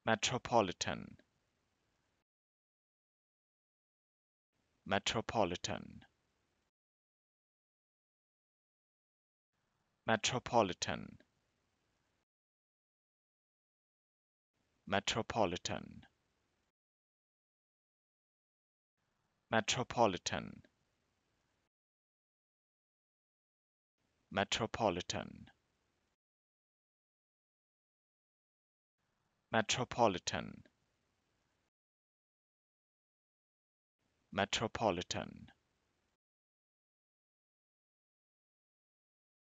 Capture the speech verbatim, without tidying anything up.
Metropolitan, Metropolitan, Metropolitan, Metropolitan, Metropolitan, Metropolitan, Metropolitan, Metropolitan,